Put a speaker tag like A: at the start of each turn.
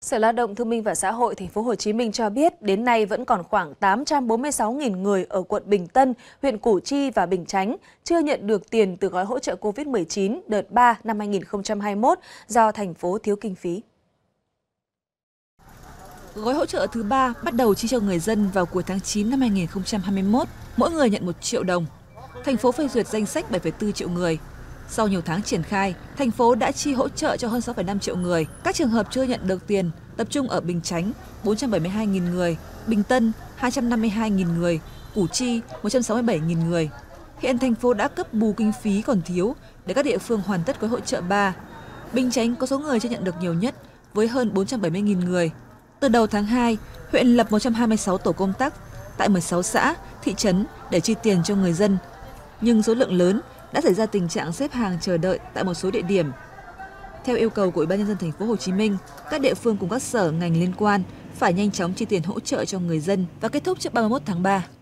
A: Sở Lao động Thương binh và Xã hội Thành phố Hồ Chí Minh cho biết đến nay vẫn còn khoảng 846.000 người ở quận Bình Tân, huyện Củ Chi và Bình Chánh chưa nhận được tiền từ gói hỗ trợ Covid-19 đợt 3 năm 2021 do thành phố thiếu kinh phí.
B: Gói hỗ trợ thứ 3 bắt đầu chi cho người dân vào cuối tháng 9 năm 2021, mỗi người nhận 1 triệu đồng. Thành phố phê duyệt danh sách 7,4 triệu người. Sau nhiều tháng triển khai, thành phố đã chi hỗ trợ cho hơn 6,5 triệu người. Các trường hợp chưa nhận được tiền tập trung ở Bình Chánh 472.000 người, Bình Tân 252.000 người, Củ Chi 167.000 người. Hiện thành phố đã cấp bù kinh phí còn thiếu để các địa phương hoàn tất gói hỗ trợ 3. Bình Chánh có số người chưa nhận được nhiều nhất với hơn 470.000 người. Từ đầu tháng 2, huyện lập 126 tổ công tác tại 16 xã, thị trấn để chi tiền cho người dân. Nhưng số lượng lớn đã xảy ra tình trạng xếp hàng chờ đợi tại một số địa điểm. Theo yêu cầu của Ủy ban nhân dân Thành phố Hồ Chí Minh, các địa phương cùng các sở ngành liên quan phải nhanh chóng chi tiền hỗ trợ cho người dân và kết thúc trước 31 tháng 3.